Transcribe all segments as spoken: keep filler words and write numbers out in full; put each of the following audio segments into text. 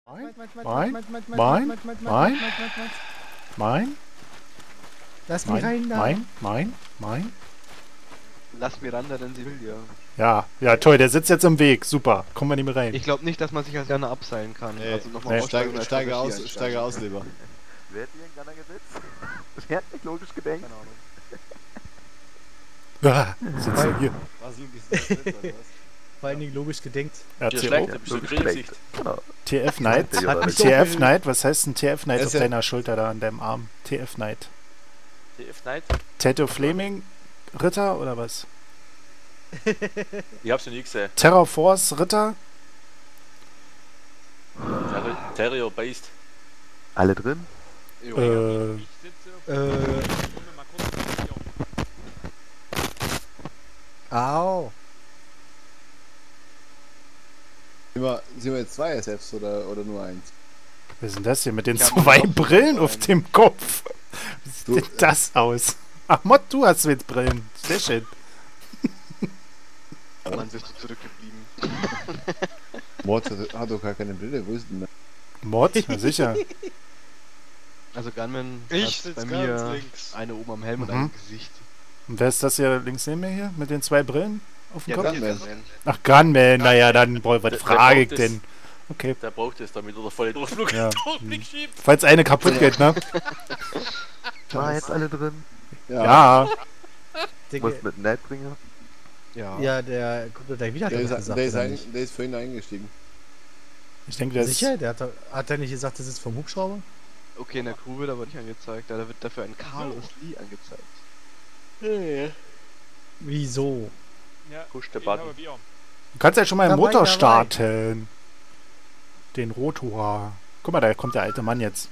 Mein? Mein? Mein? Mein? Lass mich rein da. Mein? Mein? Mein? Lass Miranda, denn sie will ja. Ja, ja toll, der sitzt jetzt im Weg. Super, kommen wir nicht mehr rein. Ich glaube nicht, dass man sich als Gunner abseilen kann. Nee, also nochmal nee, aussteigen steige, als steige, Passagier aus, einsteigen. steige aus lieber. Wer hat hier einen Gunner gesetzt? Wer hat nicht logisch gedenkt? Keine Ahnung. Ah, sitzen hier. Was, Lukas? Oder was? Vor allen Dingen logisch gedenkt. Ja, Hier T- schlägt oh, ein bisschen Grillgesicht. Genau. T F Knight. Hat mich T F doch- Knight, was heißt ein T F Knight Es auf ist- deiner Schulter da an deinem Arm? T F Knight. T F Knight? Tattoo Flaming Ritter oder was? Ich hab's noch nie gesehen. Terror Force Ritter? Terri Terrier Beast. Alle drin? Jo. Äh, Ich sitze. Äh, Guck mir mal kurz hier. au. Sind wir, sind wir jetzt zwei S Fs oder, oder nur eins? was ist denn das hier mit den Ich hab zwei noch Brillen einen. auf dem Kopf? Wie Du- sieht denn das aus? Ach, Mod, du hast jetzt Brillen. Sehr schön. Mann, bist du zurückgeblieben. Mord hat, hat doch gar keine Brille, wo ist denn der? Mod? Ja, sicher. Also Gunman Ich hat sitz bei ganz mir links. eine oben am Helm und Mhm. eine im Gesicht. Und wer ist das hier links neben mir hier? Mit den zwei Brillen auf dem Ja, Kopf? das ist Gunman. Gunman. Ach, Gunman. Naja, dann, boah, was Der- der frage ich braucht denn? Okay. Der braucht es, damit er der volle Durchflug Ja. Durchblick schiebt. Falls eine kaputt geht, ne? War jetzt alle drin? Ja. Muss Digga, mit dem Nightbringer? Ja. ja, der kommt doch gleich wieder, hat Der er ist, doch gesagt. der, ist oder ein, nicht? der ist vorhin eingestiegen. Ich denke, das Sicher? Der hat, doch, hat er nicht gesagt, das ist vom Hubschrauber? Okay, in der Crew wird aber nicht angezeigt, da wird dafür ein Carlos Lee angezeigt. Wieso? Ja, Push the ich button. habe Bier. Du kannst ja schon mal einen Dabei, Motor dabei. starten. Den Rotor. Guck mal, da kommt der alte Mann jetzt.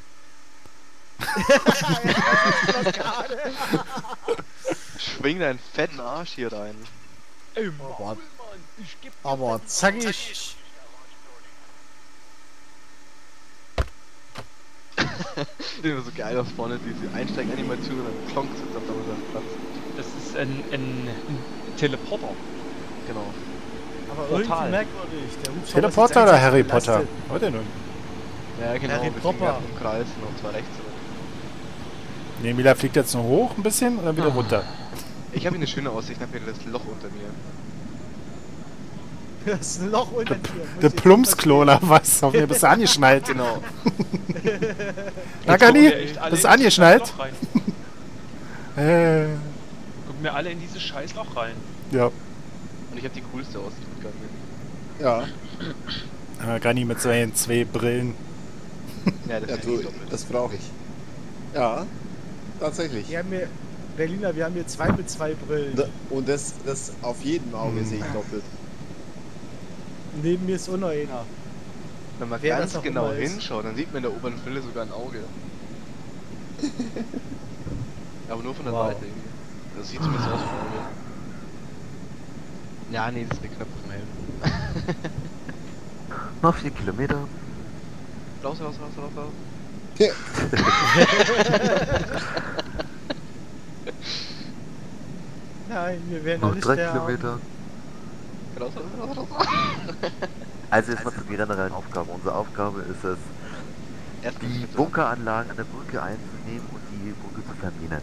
Schwing deinen fetten Arsch hier rein. Ey, Aber, Mann, ich geb dir aber Fett, zackig. Das ist so geil aus vorne, diese Einsteiganimation und dann klonk sitzt auf seinem Platz. Das ist ein, ein, ein Teleporter. Genau. Aber Total. irgendwie merkwürdig. Der Hubschrauber ist Teleporter jetzt oder eigentlich Harry belastet. Potter? Was denn nun? Ja, genau, Harry wir Popper. fliegen im Kreis und zwar rechts. Ne, Mila fliegt jetzt nur hoch ein bisschen und dann wieder runter. Ich habe hier eine schöne Aussicht, ich habe hier das Loch unter mir. Das ist ein Loch unter dir. Der Plumpskloner, was? Auf mir bist du angeschnallt. Genau. Na, Jetzt gucken Gani, wir echt alle bist du in dieses angeschnallt? Scheißloch rein. Äh, Gucken wir alle in dieses Scheißloch rein. ja. Und ich habe die coolste Aussicht mit Gunman. Ja, Äh, Gani mit seinen zwei Brillen. Ja, das ja ist du, nicht doppelt. das brauche ich. Ja, tatsächlich. Wir haben hier, Berliner, wir haben hier zwei mit zwei Brillen. Da- Und das, das auf jedem Auge Hm. sehe ich doppelt. Neben mir ist auch noch einer. Wenn man Wer ganz das auch genau immer ist. hinschaut, dann sieht man in der oberen Fülle sogar ein Auge. Aber nur von der Wow. Seite irgendwie. Das sieht zumindest aus wie ein Auge. Ja, nee, das ist der Knopf vom Helm. Noch vier Kilometer. Raus, raus, raus, raus, raus. Ja. Nein, wir werden doch Noch nicht drei sterben. Kilometer. Raus, raus, raus, raus. Also jetzt mal zur generellen Aufgabe. Unsere Aufgabe ist es, Erstmal die bitte. Bunkeranlagen an der Brücke einzunehmen und die Brücke zu verminen.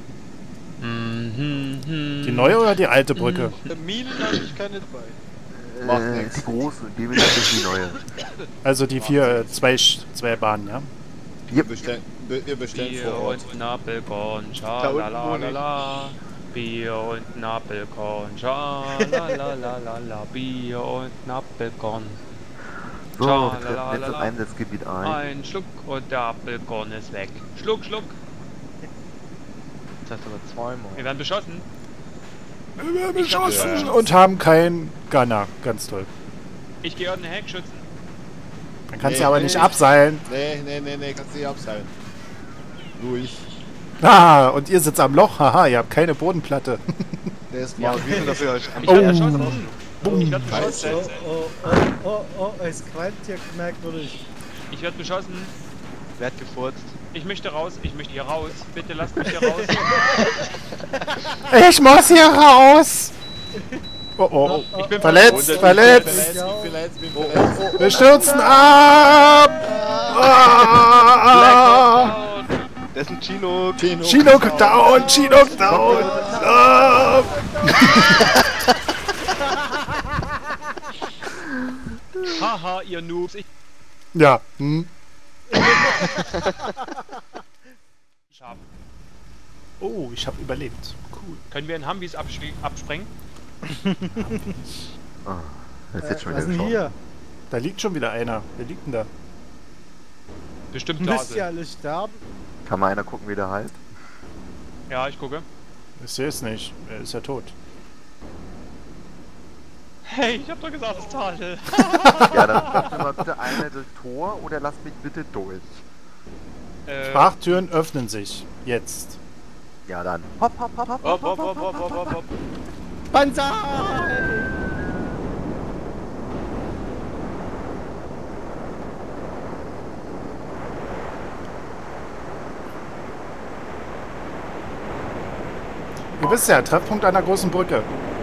Die neue oder die alte Brücke? Der Minen habe ich keine dabei. Macht Äh, nix. die große, die will ich die neue. Also die vier, äh, zwei, Sch- zwei Bahnen, ja? Wir bestellen, wir wir bestellen Bier vor Ort. und Nappelkorn, Da unten wohne ich. schalalala. Bier und Nappelkorn, schalalala. Bier und Nappelkorn. So, Ciao, wir treffen jetzt im lalalala. Einsatzgebiet ein. Ein Schluck und der Apfelkorn ist weg. Schluck, Schluck. Das heißt aber zweimal. Wir werden beschossen. Beschossen und haben keinen Gunner. Ganz toll. Ich gehe an den Heckschützen. Dann kannst du Nee, aber nee. nicht abseilen. Nee, nee, nee, nee, kannst du nicht abseilen. Nur ich. Ah, und ihr sitzt am Loch. Haha, ihr habt keine Bodenplatte. Der ist Ja, mal. und wir sind dafür am Ich werde erschossen. Bumm. Ich werde beschossen. Scheiße. Oh, oh, oh, oh, oh, es qualmt hier merkwürdig. Ich werde beschossen. Wer hat gefurzt? Ich möchte raus. Ich möchte hier raus. Bitte lasst mich hier raus. Ich muss hier raus. Oh oh. Ich bin Verletzt, Und- verletzt. Ich auch. verletzt, bin verletzt. Wir stürzen ab. Ah. Das ist ein Chinook. Chinook down, Chinook down. Ah. Haha, ihr Noobs. Ich Ja. Hm. hab. Oh, ich habe überlebt. Cool. Können wir in Hambis abspr- absprengen? Jetzt Äh, jetzt schon was wieder ist denn geschaut. hier? Da liegt schon wieder einer. Wer liegt denn da? Bestimmt Müsst ihr Glasel. alle sterben? Kann mal einer gucken, wie der heilt? Ja, ich gucke. Ich sehe es nicht. Er ist ja tot. Hey, ich hab doch gesagt, es ist Tadel. Ja, dann sagt mir mal bitte einer das Tor oder lasst mich bitte durch. Äh, Sprachtüren öffnen sich. Jetzt. Ja, dann. Hopp, hopp, hopp, hopp, Hopp, hopp, hopp, hopp, hopp, hopp, hopp. Banzai! Ihr wisst ja, Treffpunkt einer großen Brücke.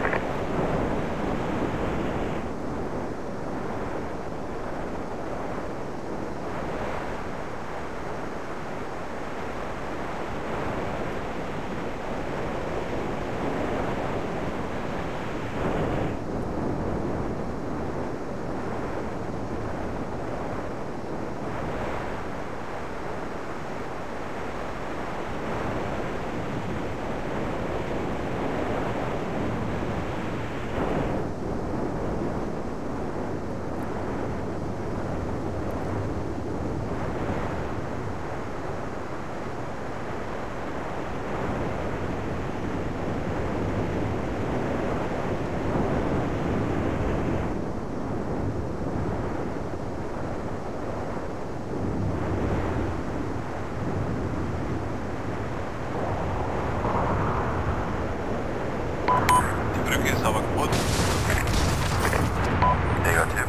Negativ.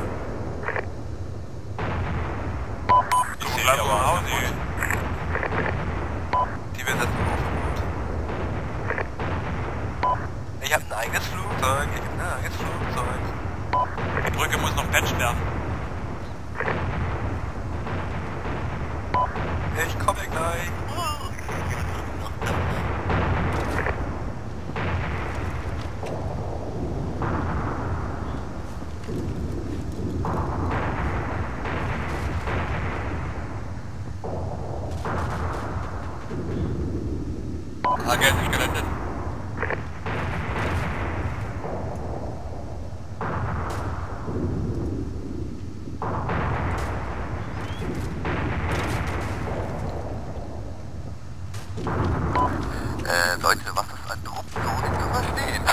Die wird das Ich habe ein eigenes Flugzeug, ich habe ein eigenes Flugzeug. Die Brücke muss noch patchen werden. Ich komme gleich. Agent ist gelandet. Äh, Leute, was ist ein Trupp so nicht zu verstehen?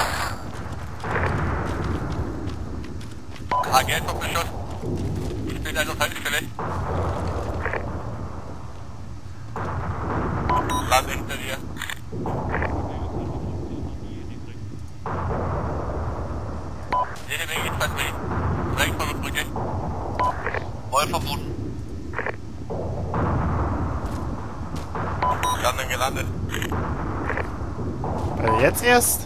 Agent auf Beschuss. Ich bin also Haltestelle. Land hinter dir. Jede Menge Infanterie. Rechts von der Brücke. Voll verbunden. Landung gelandet. Äh, jetzt erst?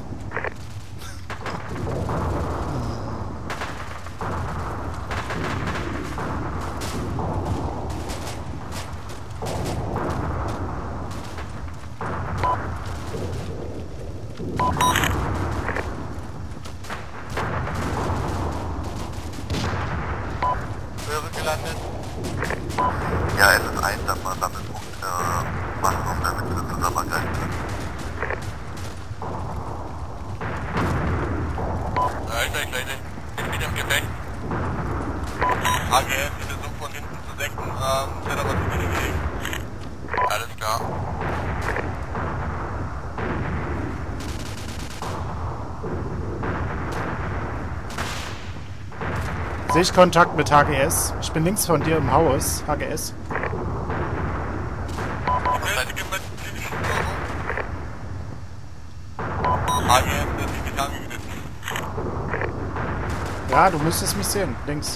Höhere gelandet. Ja, es ist ein Sammelpunkt, äh, was auf der Mitte zusammengehalten wird. Alter, Leute, ich bin im Gefecht. A G S, wir versuchen von hinten zu decken, ähm, wird aber zu viele Wege. Alles klar. Sehe ich Kontakt mit H G S? Ich bin links von dir im Haus. H G S. A G S, das ist nicht angewiesen. Ja, du müsstest mich sehen. Links.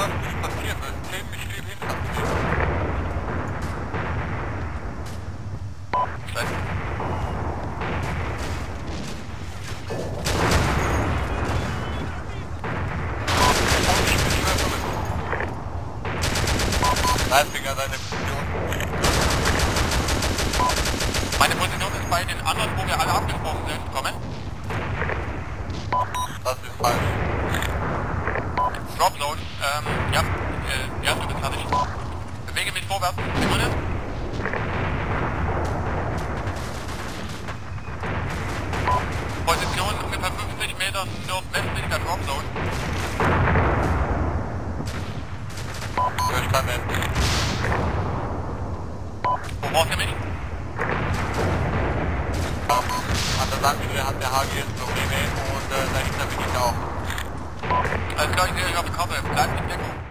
was nicht passieren will. zehn Beschrieb hinter mir. Schlecht. Leipziger, seine Position. Meine Position ist bei den anderen, wo wir alle abgesprochen sind. Kommen. Das ist falsch. Drop Zone. Ähm, ja. Äh, ja, du bist fertig. Bewege mich vorwärts. Sekunde. Position ungefähr fünfzig Meter nordwestlich der Drop Zone. Verstanden. Wo braucht ihr mich? An der Sandstelle hat der H G jetzt Probleme und äh, dahinter bin ich auch. Alles klar, ich sehe euch auf der Karte. Bleibt in Deckung.